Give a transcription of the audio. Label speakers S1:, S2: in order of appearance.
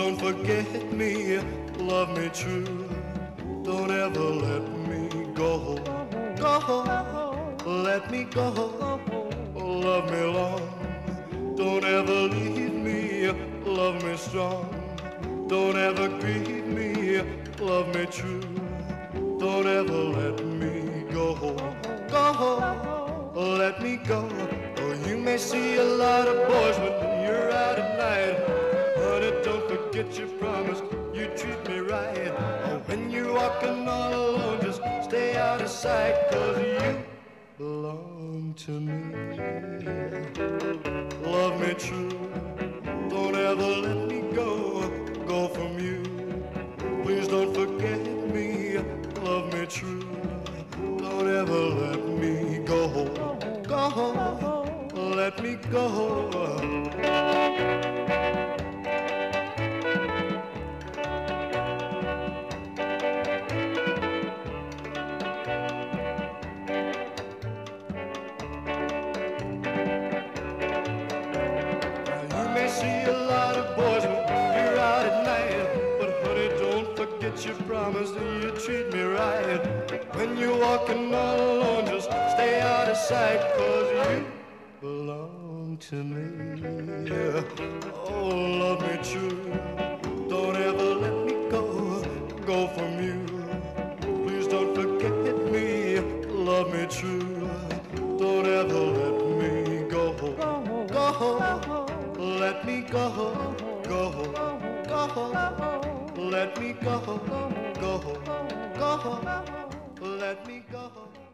S1: don't forget me, love me true. Don't ever let me go, let me go, love me long. Don't ever leave me, love me strong. Don't ever grieve me, love me true. Don't ever let me go, let me go. Oh, you may see a lot of boys when you're out at night. Honey, don't forget your promise, you treat me right. Oh, when you're walking all alone, just stay out of sight, 'cause you belong to me. Love me true, don't ever let me go from you. Please don't forget me, love me true. Don't ever let me go, let me go. See a lot of boys when you're out at night, but honey, don't forget your promise that you treat me right. When you're walking all alone, just stay out of sight, 'cause you belong to me. Oh, love me true, don't ever let me go from you. Please don't forget me, love me true. Don't ever let me go, let me go, let me go, let me go.